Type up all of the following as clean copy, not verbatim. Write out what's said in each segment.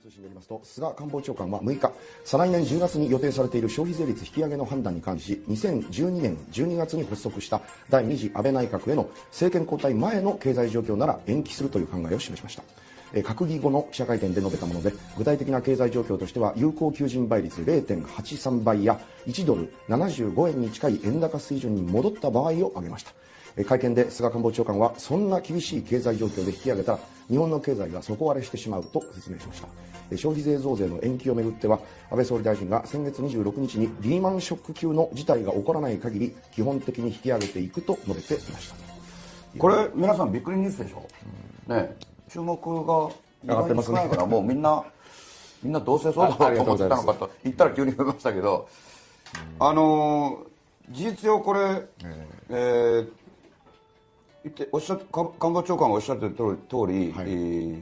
通信によりますと、菅官房長官は6日、再来年10月に予定されている消費税率引き上げの判断に関し、2012年12月に発足した第2次安倍内閣への政権交代前の経済状況なら延期するという考えを示しました。閣議後の記者会見で述べたもので、具体的な経済状況としては、有効求人倍率 0.83 倍や1ドル75円に近い円高水準に戻った場合を挙げました。会見で菅官房長官は、そんな厳しい経済状況で引き上げたら日本の経済が底割れしてしまうと説明しました。消費税増税の延期をめぐっては、安倍総理大臣が先月26日にリーマンショック級の事態が起こらない限り基本的に引き上げていくと述べていました。 これ皆さんびっくりニュースでしょ、ね、注目が上がってますね。 からもうみんなどうせそうだろうと思ってたのかと言ったら急に増えましたけど、事実上これ、官房長官がおっしゃっている通り、はい、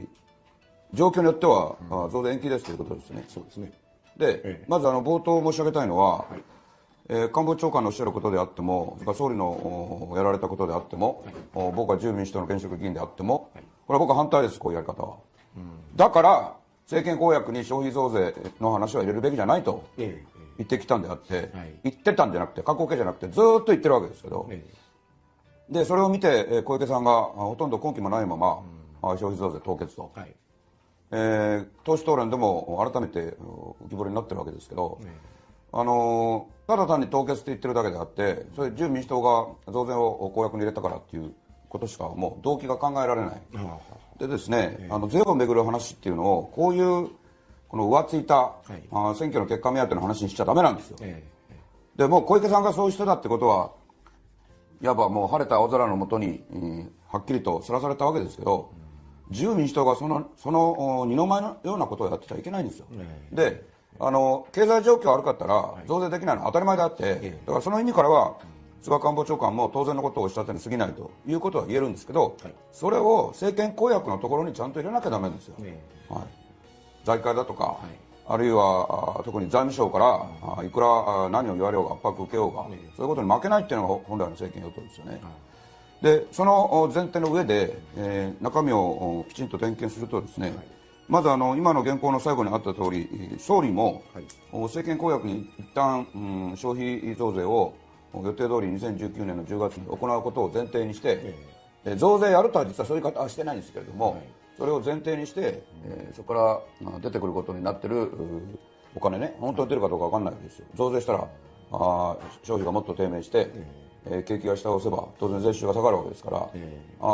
状況によっては、増税延期ですということですね。 そうですね。 で、まず冒頭申し上げたいのは、はい、官房長官のおっしゃることであっても、総理のやられたことであっても、はい、僕は自由民主党の現職議員であっても、はい、これは僕は反対です、こういうやり方は。だから政権公約に消費増税の話は入れるべきじゃないと言ってきたんであって、言ってたんじゃなくて、過去形じゃなくてずっと言ってるわけですけど、でそれを見て小池さんがほとんど根拠もないまま、消費増税凍結と、はい、党首討論でも改めて浮き彫りになってるわけですけど、ただ単に凍結って言ってるだけであって、それ自由民主党が増税を公約に入れたからっていうことしかもう動機が考えられない。でですね、税をめぐる話っていうのをこういうこの浮ついた、選挙の結果目当ての話にしちゃダメなんですよ。でもう小池さんがそういう人だってことはいわばもう晴れた青空の下に、はっきりとさらされたわけですけど、自由民主党がその二の舞のようなことをやってちゃいけないんですよ。で、経済状況悪かったら増税できないのは当たり前であって、だからその意味からは菅官房長官も当然のことをおっしゃったに過ぎないということは言えるんですけど、それを政権公約のところにちゃんと入れなきゃダメですよ。はい、財界だとか、あるいは特に財務省からいくら何を言われようが圧迫を受けようが、そういうことに負けないっていうのが本来の政権与党ですよね。でその前提の上で、中身をきちんと点検するとですね、まず今の原稿の最後にあった通り、総理も、政権公約に一旦、消費増税を予定通り2019年の10月に行うことを前提にして、増税やるとは実はそういう方はしてないんですけれども、それを前提にして、そこから出てくることになっているお金ね、本当に出るかどうか分かんないわけですよ。増税したら消費がもっと低迷して、景気が下を押せば当然税収が下がるわけですから、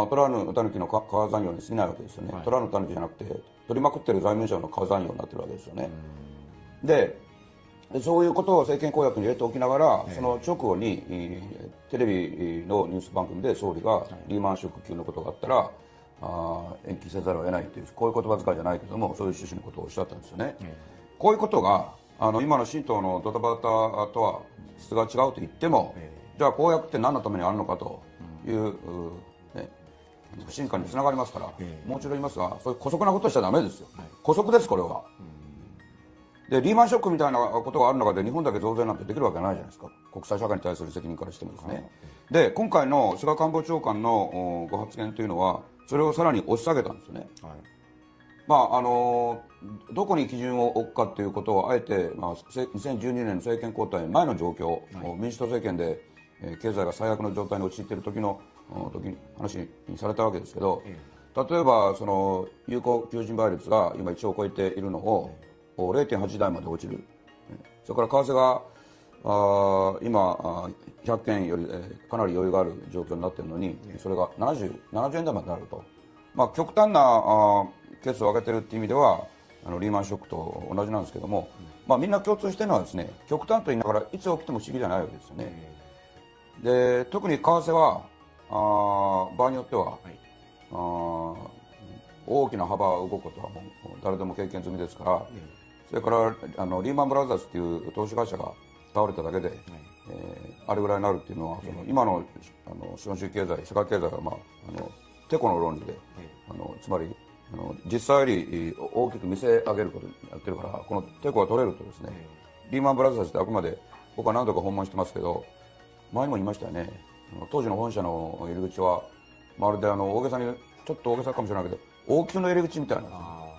取らぬ狸の川残業に過ぎないわけですよね。取らぬ狸じゃなくて取りまくってる財務省の川残業になってるわけですよね。でそういうことを政権公約に入れておきながら、その直後にテレビのニュース番組で総理がリーマンショック級のことがあったら延期せざるを得ないという、こういう言葉遣いじゃないけども、そういう趣旨のことをおっしゃったんですよね。こういうことが今の新党のドタバタとは質が違うと言っても、じゃあ公約って何のためにあるのかという、不信感につながりますから、もう一度言いますが、そういう姑息なことしちゃダメですよ。姑息です、これは。でリーマンショックみたいなことがある中で日本だけ増税なんてできるわけないじゃないですか、国際社会に対する責任からしてもですね。で今回の菅官房長官のご発言というのはそれをさらに押し下げたんですよね。どこに基準を置くかということをあえて、2012年の政権交代前の状況、民主党政権で、経済が最悪の状態に陥っている時の話にされたわけですけど、例えばその有効求人倍率が今1を超えているのを0.8 台まで落ちる、それから為替が今100件よりかなり余裕がある状況になっているのに、それが70円台までなると、極端なケースを挙げているという意味ではリーマンショックと同じなんですけども、みんな共通しているのはですね、極端と言いながらいつ起きても不思議じゃないわけですよね。で特に為替は場合によっては、大きな幅を動くことはもう誰でも経験済みですから、それからリーマンブラザーズという投資会社が倒れただけで、あれぐらいになるっていうのは、その今の資本主義経済、世界経済がテコの論理で、つまり実際より大きく見せ上げることにやってるから、このテコが取れるとですね、リーマンブラザーズってあくまで僕は何度か訪問してますけど、前にも言いましたよね、当時の本社の入り口はまるで大げさに、ちょっと大げさかもしれないけど王宮の入り口みたいな、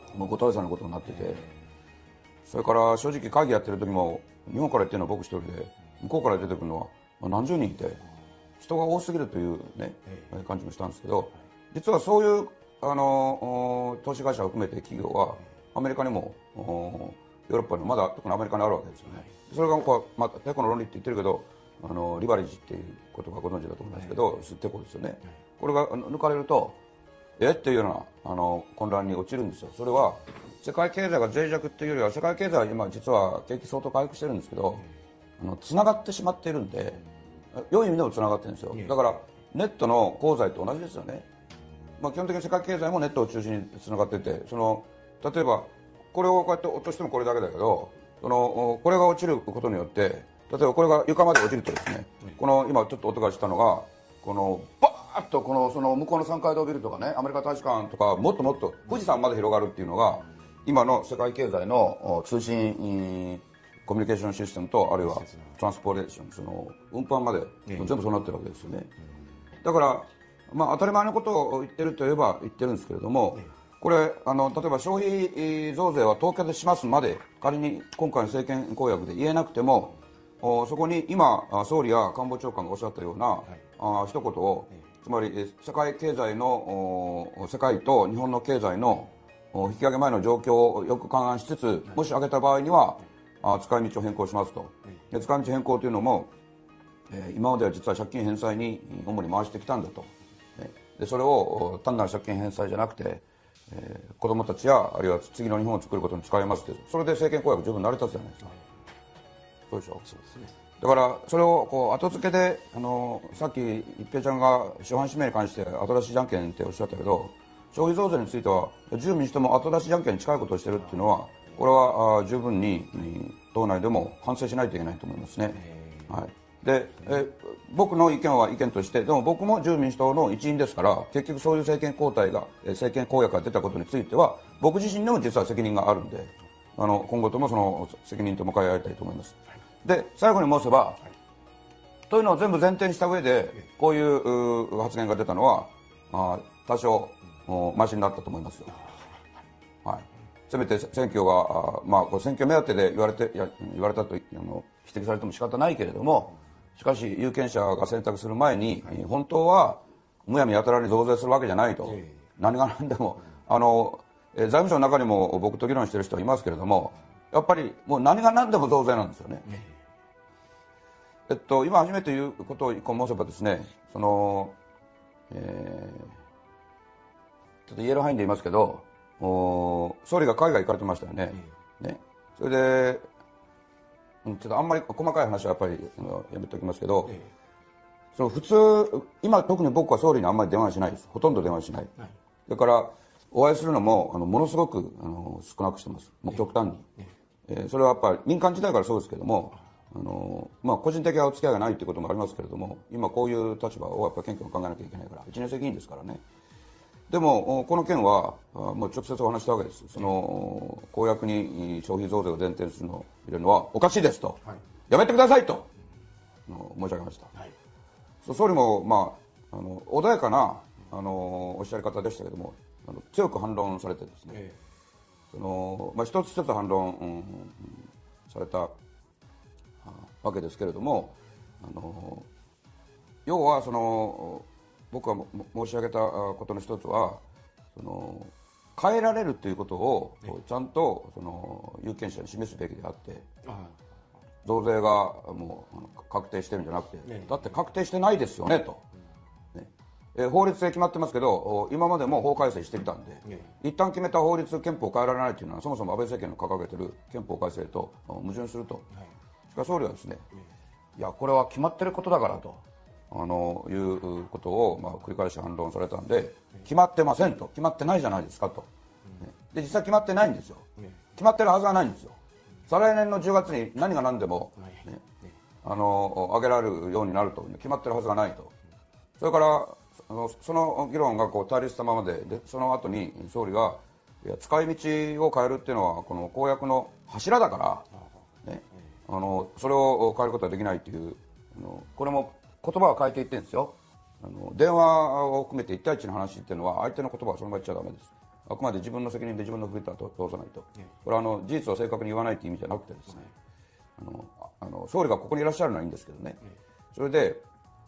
もうご倒さのことになってて、それから正直会議やってる時も日本から行ってるのは僕一人で、向こうから出てくるのは何十人いて人が多すぎるというね、感じもしたんですけど、実はそういう投資会社を含めて企業はアメリカにもヨーロッパにもまだ特にアメリカにあるわけですよね。それがテコの論理って言ってるけどリバレッジっていうことがご存知だと思いますけど、テコですよね。これが抜かれるとっていうような混乱に陥るんですよ。それは世界経済が脆弱っていうよりは、世界経済は今実は景気相当回復してるんですけど、つながってしまっているんで、良い意味でもつながってるんですよ。だからネットの功罪と同じですよね。基本的に世界経済もネットを中心につながっていて、例えばこれをこうやって落としてもこれだけだけど、これが落ちることによって、例えばこれが床まで落ちるとですね、この今ちょっと音がしたのがバーッとその向こうの3階堂ビルとかね、アメリカ大使館とかもっともっと富士山まで広がるっていうのが今の世界経済の通信コミュニケーションシステムと、あるいはトランスポーテーション、運搬まで全部そうなってるわけですよね。だから当たり前のことを言ってるといえば言ってるんですけれども、これ例えば消費増税は凍結しますまで仮に今回の政権公約で言えなくても、そこに今総理や官房長官がおっしゃったような一言を、つまり世界経済の世界と日本の経済の引き上げ前の状況をよく勘案しつつ、もし上げた場合には使い道を変更しますと。で使い道変更というのも、今までは実は借金返済に主に回してきたんだと。でそれを単なる借金返済じゃなくて、子どもたちやあるいは次の日本を作ることに使いますって、それで政権公約十分成り立つじゃないですか。そうでしょ。そうですね。だからそれを後付けでさっき一平ちゃんが初版指名に関して後出しじゃんけんっておっしゃったけど、消費増税については自由民主党も後出しじゃんけんに近いことをしているっていうのは、これは十分に党内でも反省しないといけないと思いますね。はい。で、僕の意見は意見として、でも僕も自由民主党の一員ですから、結局そういう政権交代が政権公約が出たことについては僕自身でも実は責任があるんで、今後ともその責任と向かい合いたいと思います。で最後に申せば、というのを全部前提にした上でこういう発言が出たのは多少マシになったと思いますよ。はい。せめて選挙が選挙目当てで言われたと指摘されても仕方ないけれども、しかし有権者が選択する前に本当はむやみやたらに増税するわけじゃないと。何が何でも財務省の中にも僕と議論している人はいますけれども、やっぱりもう何が何でも増税なんですよね。今初めて言うことを一個申せばですね、ちょっと言える範囲で言いますけど、総理が海外行かれてましたよね。それでちょっとあんまり細かい話はやっぱりやめておきますけど、普通今特に僕は総理にあんまり電話しないです。ほとんど電話しない。だからお会いするのもものすごく少なくしてます。もう極端に。それはやっぱり民間時代からそうですけども、個人的なお付き合いがないということもありますけれども、今こういう立場をやっぱり謙虚に考えなきゃいけないから、1年生議員ですからね。でもこの件はもう直接お話したわけです。公約に消費増税を前提にするのを入れるのはおかしいですと、やめてくださいと申し上げました。総理も穏やかなおっしゃり方でしたけども、強く反論されてですね、一つ一つ反論、されたわけですけれども、要は僕が申し上げたことの一つは、変えられるということをちゃんと有権者に示すべきであって、増税がもう確定してるんじゃなくて、だって確定してないですよねと。法律で決まってますけど、今までも法改正してきたんで、一旦決めた法律、憲法を変えられないというのはそもそも安倍政権の掲げている憲法改正と矛盾すると。しかし総理はですね、いやこれは決まってることだからということを繰り返し反論されたんで、決まってませんと、決まってないじゃないですかと。で実際決まってないんですよ。決まってるはずはないんですよ。再来年の10月に何が何でも、上げられるようになると決まってるはずがないと。それからその議論が対立したままで、その後に総理が使い道を変えるっていうのはこの公約の柱だから、それを変えることはできないっていう、これも言葉は変えていってるんですよ。電話を含めて1対1の話っていうのは相手の言葉はそのまま言っちゃダメです。 あくまで自分の責任で自分の首と通さないと、これは事実を正確に言わないという意味じゃなくてですね、総理がここにいらっしゃるのはいいんですけどね、それで、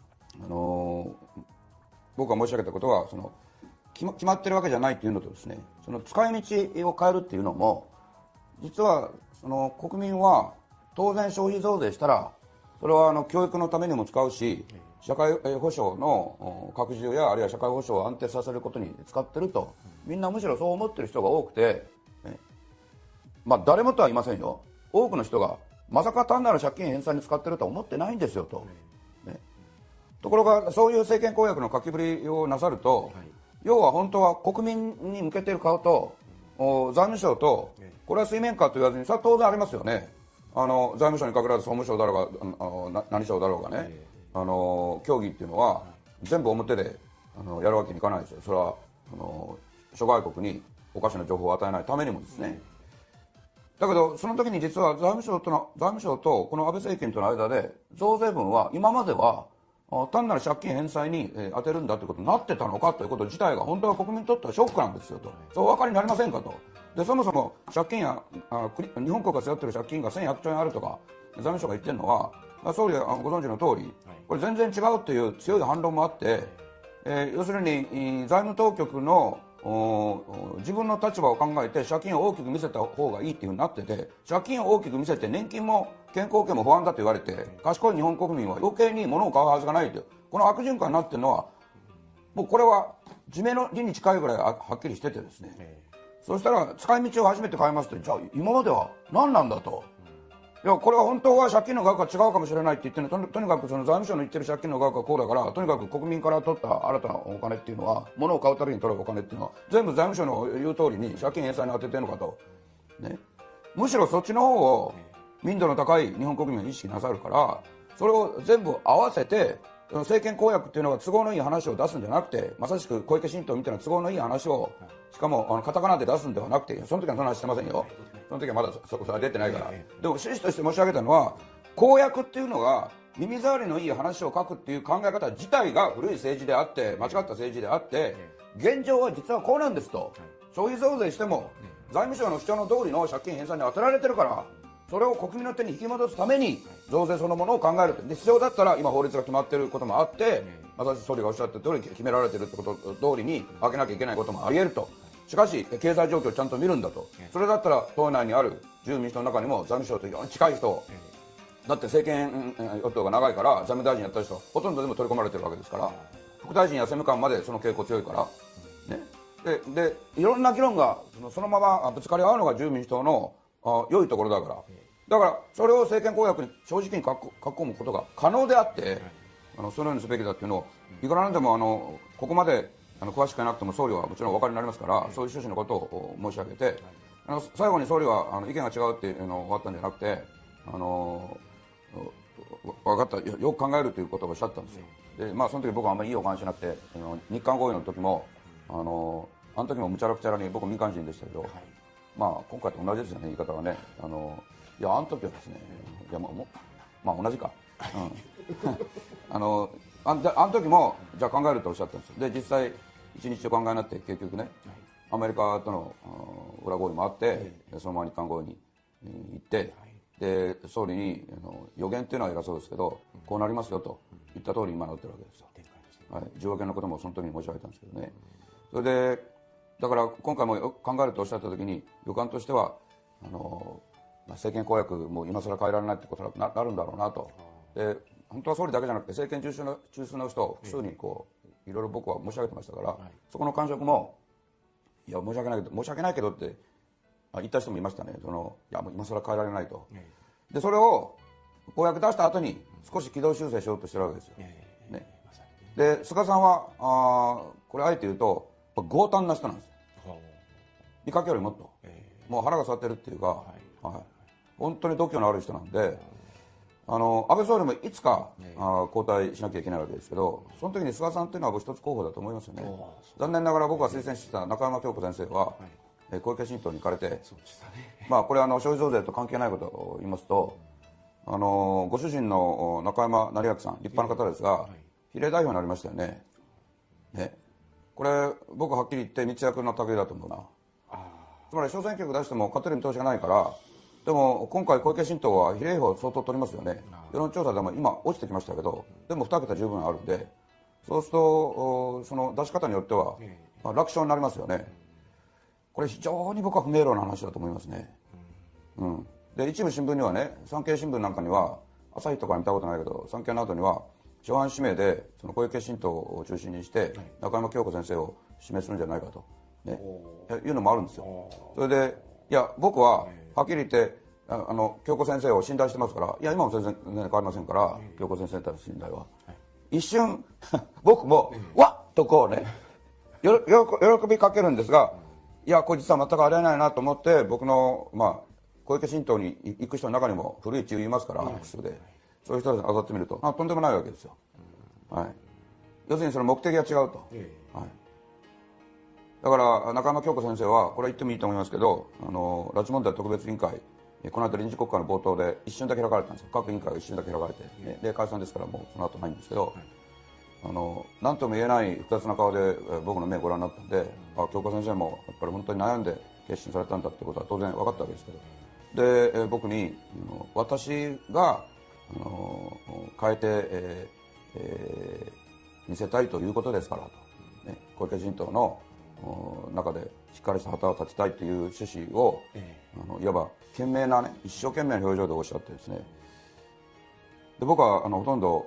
僕が申し上げたことは決まってるわけじゃないというのとですね、その使い道を変えるっていうのも、実は国民は当然消費増税したらそれは教育のためにも使うし、社会保障の拡充やあるいは社会保障を安定させることに使ってると、みんなむしろそう思ってる人が多くて、まあ誰もとは言いませんよ、多くの人がまさか単なる借金返済に使ってるとは思ってないんですよと、ところがそういう政権公約の書きぶりをなさると、要は本当は国民に向けている顔と財務省と、これは水面下と言わずに、それは当然ありますよね。財務省に限らず総務省だろうが何省だろうがね、協議っていうのは全部表でやるわけにいかないですよ。それは諸外国におかしな情報を与えないためにもですね。だけどその時に実は財務省とこの安倍政権との間で、増税分は今までは単なる借金返済に充てるんだということになってたのかということ自体が本当は国民にとってはショックなんですよと。そうお分かりになりませんかと。でそもそも借金や日本国が背負っている借金が1100兆円あるとか財務省が言ってるのは、総理がご存知の通り、これ全然違うという強い反論もあって、要するに財務当局の自分の立場を考えて借金を大きく見せた方がいいっていうふうになってて、借金を大きく見せて年金も健康保険も不安だと言われて、賢い日本国民は余計に物を買うはずがないという、この悪循環になっているのはもうこれは自明の理に近いぐらいはっきりしててですね、そしたら使い道を初めて変えますと、じゃあ今までは何なんだと、いやこれは本当は借金の額が違うかもしれないって言ってるの、とにかくその財務省の言ってる借金の額がこうだから、とにかく国民から取った新たなお金っていうのは、物を買うために取るお金っていうのは全部財務省の言う通りに借金返済に当ててるのかと、ね、むしろそっちの方を民度の高い日本国民は意識なさるから、それを全部合わせて政権公約っていうのが都合のいい話を出すんじゃなくて、まさしく小池新党みたいな都合のいい話を、しかもカタカナで出すんではなくて、その時はそんな話してませんよ、その時はまだそこは出てないから、でも趣旨として申し上げたのは、公約っていうのが耳障りのいい話を書くっていう考え方自体が古い政治であって、間違った政治であって、現状は実はこうなんですと、消費増税しても財務省の主張の通りの借金返済に当てられてるから、それを国民の手に引き戻すために増税そのものを考えるで、必要だったら今法律が決まっていることもあって、私総理がおっしゃった通り決められているってこと通りに開けなきゃいけないこともあり得ると。しかし経済状況をちゃんと見るんだと。それだったら党内にある自由民主党の中にも財務省と非常に近い人、だって政権与党が長いから財務大臣やった人ほとんどでも取り込まれてるわけですから、副大臣や政務官までその傾向強いからね。でいろんな議論がそのままぶつかり合うのが自由民主党の良いところだから、だからそれを政権公約に正直に書き込むことが可能であって、そのようにすべきだっていうのを、いくらなんでもここまで詳しくなくても総理はもちろんお分かりになりますから、そういう趣旨のことを申し上げて、最後に総理は意見が違うっていうのを終わったんじゃなくて、分かった、よく考えるということをおっしゃったんですよ。で、その時僕はあんまりいいお話しなくて、日韓合意の時もあの時もむちゃらくちゃらに僕民間人でしたけど、今回と同じですよね、言い方はね。いやあの時はですね、いや同じか、あの時もじゃあ考えるとおっしゃったんですよ。で実際一日考えになって結局ね、アメリカとの裏合意もあって、そのまま日韓合意に行って、で総理に予言っていうのは偉そうですけど、こうなりますよと言った通り今なってるわけですよ。10億円のこともその時に申し上げたんですけどね。それでだから今回も考えるとおっしゃった時に、予感としては政権公約も今更変えられないってことになるんだろうなと。で本当は総理だけじゃなくて政権中枢の人複数にいろいろ僕は申し上げてましたから、そこの感触もいや申し訳ないけどって言った人もいましたね。いやもう今更変えられないと。でそれを公約出した後に少し軌道修正しようとしてるわけですよ、ね。で菅さんはこれあえて言うと強胆な人なんですよ。見かけよりもっと、もう腹が据わってるっていうか、本当に度胸のある人なんで、安倍総理もいつか交代しなきゃいけないわけですけど、その時に菅さんというのは一つ候補だと思いますよね。残念ながら僕が推薦してた中山京子先生は、小池新党に行かれて、これは消費増税と関係ないことを言いますと、ご主人の中山成明さん立派な方ですが、比例代表になりましたよね。ここれ僕はっきり言って密約の類だと思うな。つまり小選挙区出しても勝てる見通しがないから。でも今回小池新党は比例票相当取りますよね。世論調査でも今落ちてきましたけど、でも2桁十分あるんで、そうするとその出し方によっては、楽勝になりますよね。これ非常に僕は不明瞭な話だと思いますね。で一部新聞にはね、産経新聞なんかには、朝日とか見たことないけど産経などには初版指名でその小池新党を中心にして中山京子先生を指名するんじゃないかと、ね、いうのもあるんですよ。それでいや僕ははっきり言って京子先生を信頼してますから、いや今も全然、変わりませんから、京子先生に対する信頼は、一瞬僕もわっとこうね喜びかけるんですが、いやこれ実は全くありえないなと思って、僕の小池新党に行く人の中にも古い知恵いますから、複数でそういう人たちに当たってみるととんでもないわけですよ。要するにその目的が違うと。だから中山京子先生はこれは言ってもいいと思いますけど、拉致問題特別委員会、この後臨時国会の冒頭で一瞬だけ開かれたんですよ。各委員会が一瞬だけ開かれて、で解散ですからもうその後ないんですけど、何とも言えない複雑な顔で僕の目をご覧になったんで、京子先生もやっぱり本当に悩んで決心されたんだってことは当然分かったわけですけど、で僕に私が変えて、見せたいということですからと、小池新党の中でしっかりした旗を立てたいという趣旨を、いわば懸命なね、一生懸命な表情でおっしゃってですね、で僕はほとんど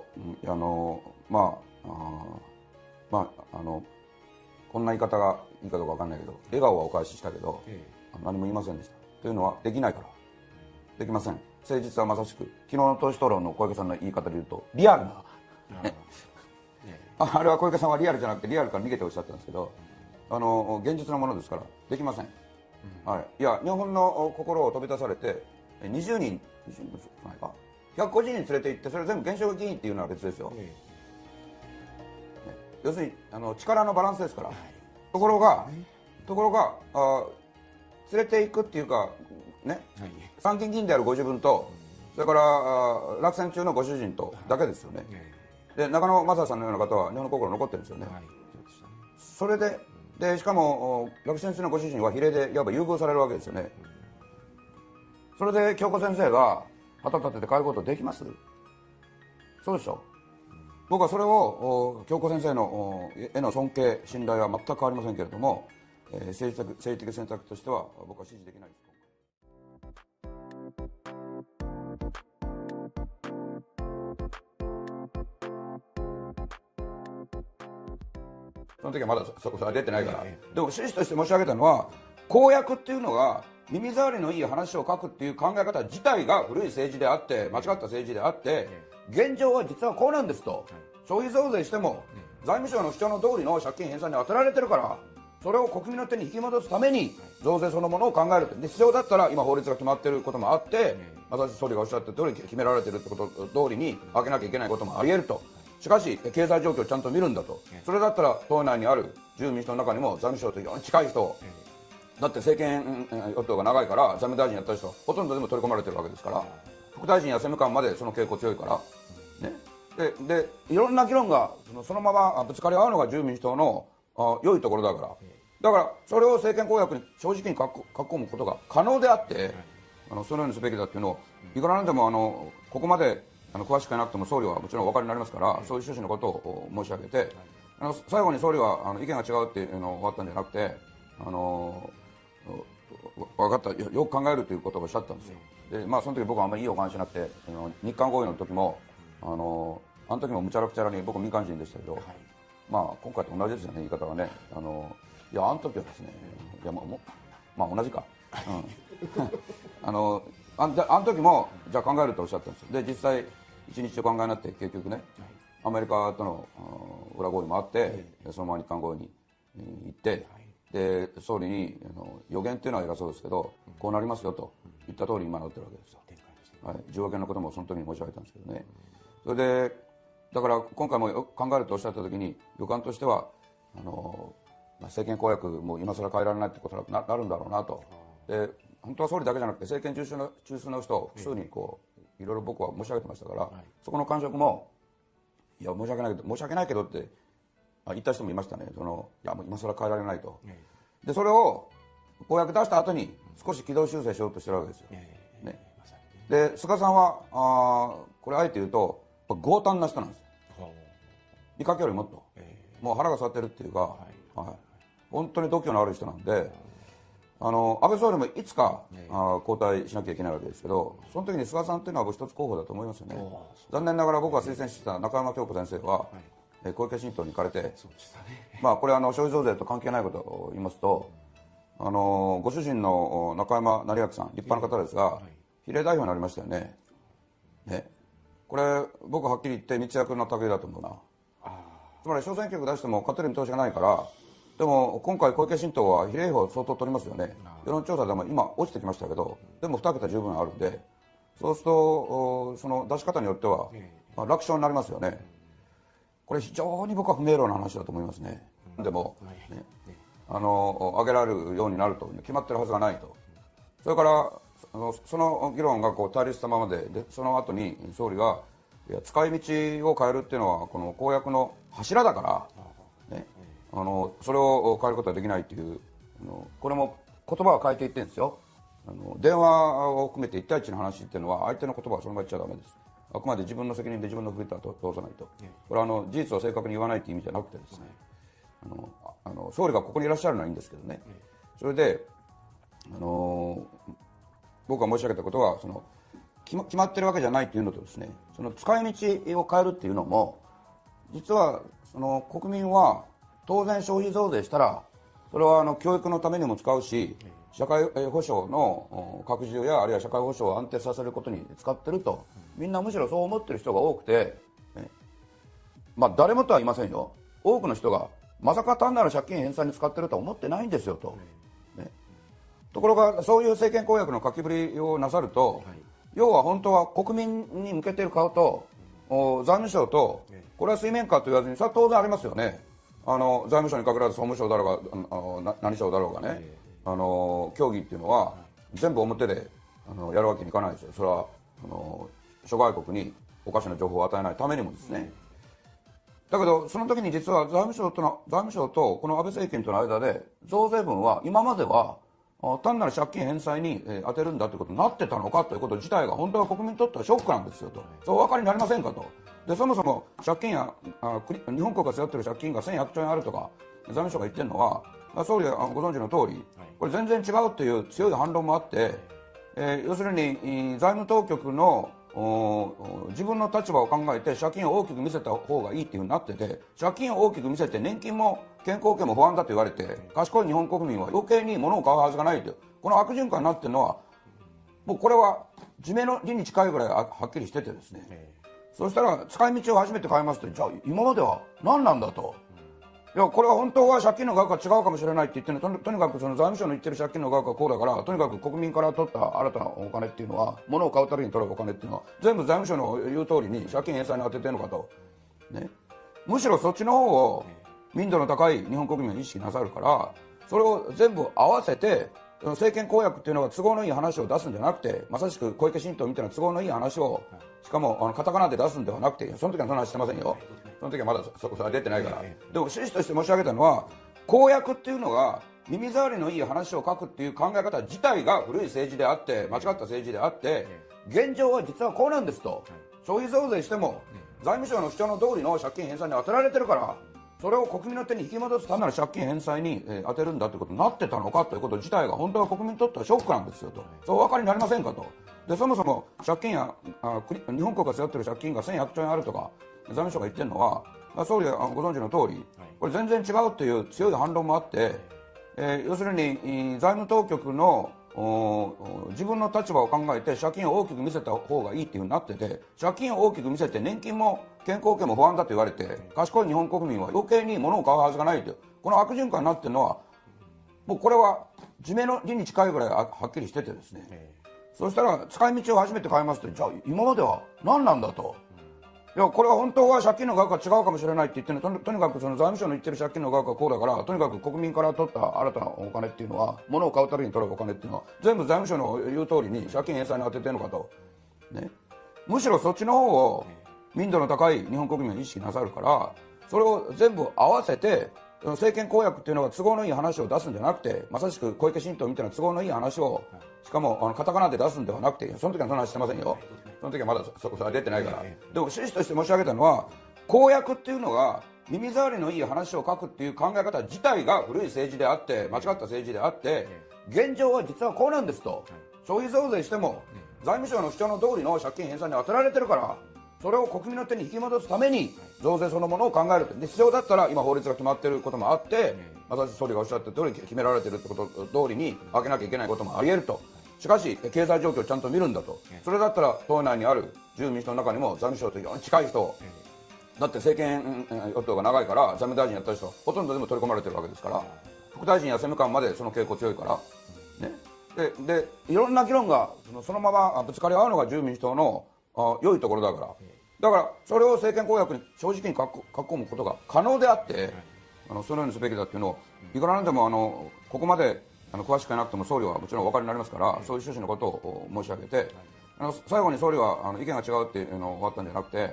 こんな言い方がいいかどうか分かんないけど、笑顔はお返ししたけど、何も言いませんでした。というのはできないから、できません。誠実はまさしく昨日の党首討論の小池さんの言い方で言うとリアルな、あれは小池さんはリアルじゃなくてリアルから逃げておっしゃったんですけど、現実のものですからできません。いや日本の心を飛び出されて20人ないか150人連れて行ってそれ全部現職議員っていうのは別ですよ。要するに力のバランスですから。ところが連れていくっていうかね、参議院議員であるご自分と、それから落選中のご主人とだけですよね。で中野正さんのような方は日本の心残ってるんですよね。それでしかも落選中のご主人は比例でいわば優遇されるわけですよね。それで京子先生が旗立てて変えることできます？そうでしょ。僕はそれを京子先生のへの尊敬信頼は全く変わりませんけれども、政治的選択としては僕は支持できないです。その時はまだそこは出てないから、でも趣旨として申し上げたのは、公約っていうのが耳障りのいい話を書くっていう考え方自体が古い政治であって間違った政治であって、現状は実はこうなんですと。消費増税しても財務省の主張の通りの借金返済に当てられてるから、それを国民の手に引き戻すために増税そのものを考えるで、必要だったら今法律が決まっていることもあって、私総理がおっしゃった通り決められているってこと通りに開けなきゃいけないこともあり得ると。しかし経済状況をちゃんと見るんだと。それだったら党内にある自由民主党の中にも財務省と非常に近い人だって、政権与党が長いから財務大臣やった人ほとんどでも取り込まれてるわけですから、副大臣や政務官までその傾向強いからね。でいろんな議論がそのままぶつかり合うのが自由民主党の良いところだからそれを政権公約に正直に書き込むことが可能であって、そのようにすべきだっていうのをいくらなんでもここまで詳しくなくても総理はもちろんお分かりになりますから、そういう趣旨のことを申し上げて、最後に総理は意見が違うっていうのを終わったんじゃなくて、分かった、よく考えるということをおっしゃったんですよ。でその時僕はあんまりいいお話しなくて、日韓合意の時もあの時もむちゃらくちゃらに僕民間人でしたけど、今回と同じですよね、言い方はね。いやあの時はですね、いや同じか、あの時もじゃあ考えるとおっしゃったんですよ。で実際一日お考えになって結局ね、アメリカとの裏合意もあって、そのまま日韓合意に行って、で総理に予言っていうのは偉そうですけど、こうなりますよと言った通り今なってるわけですよ。10億円のこともその時に申し上げたんですけどね。それでだから今回も考えるとおっしゃった時に、予感としては政権公約も今更変えられないってことになるんだろうなと。で本当は総理だけじゃなくて政権中枢の人複数にいろいろ僕は申し上げてましたから、そこの感触もいや申し訳ないけどって言った人もいましたね。いやもう今更変えられないと。でそれを公約出した後に少し軌道修正しようとしてるわけですよ。ね、で菅さんはこれあえて言うと強胆な人なんですよ。見かけよりもっと、もう腹が据わってるっていうか、本当に度胸のある人なんで、安倍総理もいつか、交代しなきゃいけないわけですけど、その時に菅さんというのは一つ候補だと思いますよね。残念ながら僕が推薦してた中山京子先生は、小池新党に行かれて、これ消費増税と関係ないことを言いますと、ご主人の中山成明さん、立派な方ですが、比例代表になりましたよね。これ僕はっきり言って密約の類だと思うな。つまり小選挙区出しても勝てる見通しがないから。でも今回小池新党は比例票相当取りますよね。世論調査でも今落ちてきましたけど、でも2桁十分あるんで、そうするとその出し方によっては、楽勝になりますよね。これ非常に僕は不明朗な話だと思いますね。でも、上げられるようになると決まってるはずがないと。それからその議論が対立したままで、その後に総理がいや使い道を変えるっていうのはこの公約の柱だから、ね、それを変えることはできないっていう、これも言葉を変えていってるんですよ。電話を含めて1対1の話っていうのは相手の言葉をそのまま言っちゃダメです。あくまで自分の責任で自分のフィルターを通さないと。これは事実を正確に言わないという意味じゃなくてですね、総理がここにいらっしゃるのはいいんですけどね。それで僕が申し上げたことは決まってるわけじゃないというのとですね、その使い道を変えるっていうのも実は国民は当然消費増税したらそれは教育のためにも使うし、社会保障の拡充やあるいは社会保障を安定させることに使ってると、みんなむしろそう思ってる人が多くて、誰もとは言いませんよ。多くの人がまさか単なる借金返済に使ってるとは思ってないんですよと。ところがそういう政権公約の書きぶりをなさると、要は本当は国民に向けている顔と財務省と、これは水面下と言わずにそれは当然ありますよね。財務省に限らず総務省だろうが何省だろうがね、協議っていうのは全部表でやるわけにいかないですよ。それは諸外国におかしな情報を与えないためにもですね。だけどその時に実は財務省とこの安倍政権との間で増税分は今までは単なる借金返済に充てるんだということになってたのかということ自体が本当は国民にとってはショックなんですよと。そうお分かりになりませんかと。でそもそも借金や日本国が背負っている借金が1100兆円あるとか財務省が言ってるのは、総理はご存知の通りこれ全然違うという強い反論もあって、要するに財務当局の自分の立場を考えて借金を大きく見せた方がいいっていうふうになってて、借金を大きく見せて年金も健康保険も不安だと言われて、賢い日本国民は余計に物を買うはずがないという、この悪循環になっているのはもうこれは自明の理に近いぐらいはっきりしててですね、そしたら使い道を初めて変えますと、じゃあ今までは何なんだと。いやこれは本当は借金の額が違うかもしれないって言ってるの。とにかくその財務省の言ってる借金の額がこうだから、とにかく国民から取った新たなお金っていうのは、物を買うために取るお金っていうのは全部財務省の言う通りに借金返済に当ててるのかと、ね、むしろそっちの方を民度の高い日本国民は意識なさるから、それを全部合わせて政権公約っていうのが都合のいい話を出すんじゃなくて、まさしく小池新党みたいな都合のいい話を、しかもカタカナで出すんではなくて、その時はそんな話してませんよ。その時はまだそこは出てないから。でも趣旨として申し上げたのは、公約っていうのが耳障りのいい話を書くっていう考え方自体が古い政治であって、間違った政治であって、現状は実はこうなんですと。消費増税しても財務省の主張の通りの借金返済に当てられてるから、それを国民の手に引き戻す単なる借金返済に当てるんだということになってたのかということ自体が本当は国民にとってはショックなんですよと。そうお分かりになりませんかと。でそもそも借金や日本国が背負っている借金が1100兆円あるとか財務省が言ってるのは、総理はご存知の通りこれ全然違うという強い反論もあって、要するに財務当局の自分の立場を考えて借金を大きく見せた方がいいっていうふうになってて、借金を大きく見せて年金も健康保険も不安だと言われて、賢い日本国民は余計に物を買うはずがないという、この悪循環になっているのはもうこれは自明の理に近いぐらいはっきりしててですね、そしたら使い道を初めて変えますと、じゃあ今までは何なんだと。いやこれは本当は借金の額が違うかもしれないって言ってるの。とにかくその財務省の言ってる借金の額がこうだから、とにかく国民から取った新たなお金っていうのは、物を買うために取るお金っていうのは全部財務省の言う通りに借金返済に当ててるのかと、ね、むしろそっちの方を民度の高い日本国民は意識なさるから、 それを全部合わせて政権公約っていうのが都合のいい話を出すんじゃなくて、まさしく小池新党みたいな都合のいい話を、しかもカタカナで出すんではなくて、その時はそんな話してませんよ、その時はまだそこは出てないから、でも趣旨として申し上げたのは、公約っていうのが耳障りのいい話を書くっていう考え方自体が古い政治であって、間違った政治であって、現状は実はこうなんですと、消費増税しても財務省の主張の通りの借金返済に当てられてるから、それを国民の手に引き戻すために増税そのものを考えるで、必要だったら今法律が決まっていることもあって、私総理がおっしゃった通り決められていること通りに開けなきゃいけないこともあり得ると。しかし経済状況をちゃんと見るんだと。それだったら党内にある自由民主党の中にも財務省と非常に近い人だって、政権与党が長いから財務大臣やった人ほとんどでも取り込まれてるわけですから、副大臣や政務官までその傾向強いからね。でいろんな議論がそのままぶつかり合うのが自由民主党の良いところだから、それを政権公約に正直に書き込むことが可能であって、そのようにすべきだっていうのを、いくらなんでもここまで詳しくなくても総理はもちろんお分かりになりますから、そういう趣旨のことを申し上げて、最後に総理は意見が違うっていうのを終わったんじゃなくて、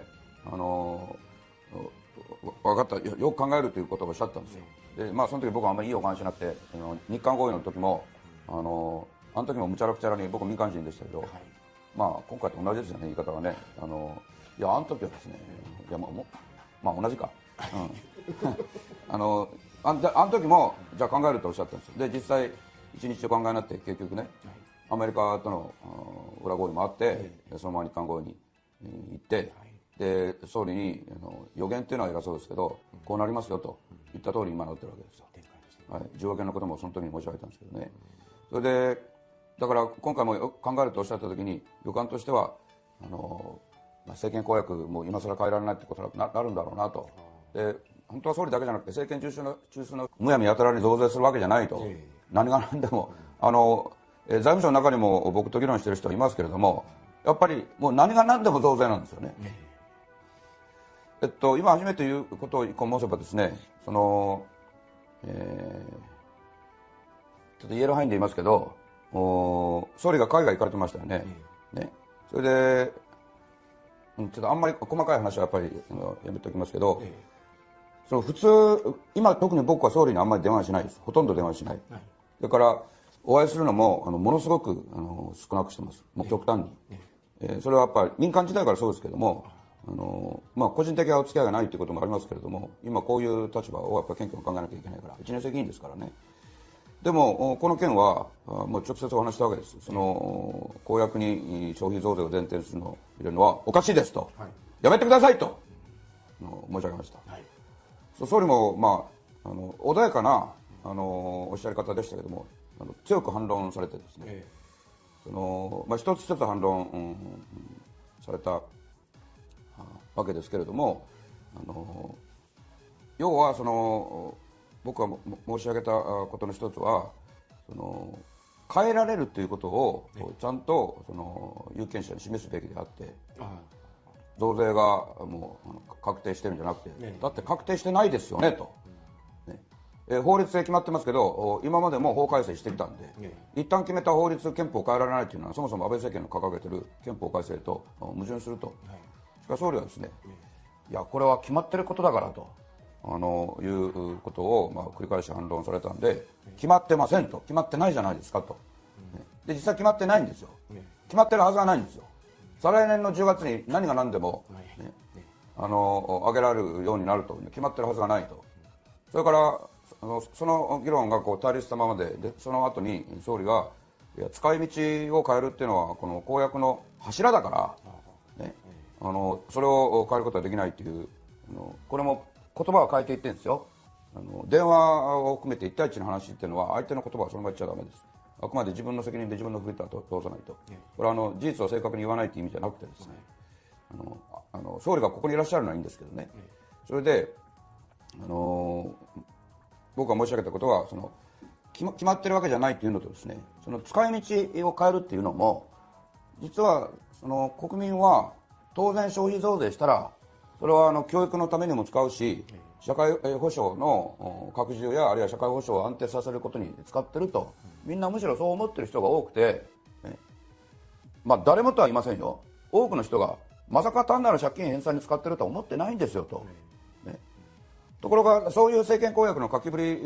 分かった、よく考えるということをおっしゃったんですよ。で、その時僕はあんまりいいお話しなくて、日韓合意の時もあの時もむちゃらくちゃらに僕民間人でしたけど、今回と同じですよね、言い方はね。いや、あの時はですね、いや、同じか、あの時もじゃあ考えるとおっしゃったんですよ。で、実際一日お考えになって結局ね、アメリカとの裏合意もあって、そのまま日韓合意に行って、で総理に予言っていうのは偉そうですけど、こうなりますよと言った通り今なってるわけですよ。はい、10億円のこともその時に申し上げたんですけどね。それでだから今回も考えるとおっしゃった時に、予感としては政権公約も今更変えられないってことになるんだろうなと。で、本当は総理だけじゃなくて政権中枢のむやみやたらに増税するわけじゃないと、何が何でも財務省の中にも僕と議論している人はいますけれども、やっぱりもう何が何でも増税なんですよね。今初めて言うことを一個申せばですね、ちょっと言える範囲で言いますけど、総理が海外行かれてましたよね。それでちょっとあんまり細かい話はやっぱりやめておきますけど、その普通今特に僕は総理にあんまり電話しないです。ほとんど電話しない。だからお会いするのもものすごく少なくしてます。もう極端に。それはやっぱり民間時代からそうですけども、個人的なお付き合いがないということもありますけれども、今こういう立場をやっぱり謙虚に考えなきゃいけないから、一年生議員ですからね。でもこの件はもう直接お話したわけです。その公約に消費増税を前提にするのを入れるのはおかしいですと、やめてくださいと申し上げました。総理も穏やかなおっしゃり方でしたけども、強く反論されてですね、一つ一つ反論、されたわけですけれども、要は僕が申し上げたことの一つは、変えられるということをちゃんと有権者に示すべきであって、増税がもう確定してるんじゃなくて、だって確定してないですよねと。法律で決まってますけど、今までも法改正してきたんで、一旦決めた法律、憲法を変えられないというのはそもそも安倍政権の掲げている憲法改正と矛盾すると。しかし総理はですね、いやこれは決まってることだからということを繰り返し反論されたんで、決まってませんと、決まってないじゃないですかと。で実際決まってないんですよ。決まってるはずがないんですよ。再来年の10月に何が何でも、上げられるようになると決まってるはずがないと。それからその議論が対立したままで、その後に総理が、いや使い道を変えるっていうのはこの公約の柱だから、それを変えることはできないっていう、これも言葉は変えていってるんですよ。電話を含めて1対1の話っていうのは相手の言葉はそのまま言っちゃダメです。あくまで自分の責任で自分のフィルターを通さないと。これは事実を正確に言わないという意味じゃなくてですね、総理がここにいらっしゃるのはいいんですけどね、それで僕が申し上げたことは決まってるわけじゃないというのとですね、その使い道を変えるっていうのも、実は国民は当然消費増税したらそれは教育のためにも使うし、社会保障の拡充やあるいは社会保障を安定させることに使ってると、みんなむしろそう思ってる人が多くて、誰もとは言いませんよ、多くの人がまさか単なる借金返済に使ってるとは思ってないんですよと、 ところがそういう政権公約の書きぶり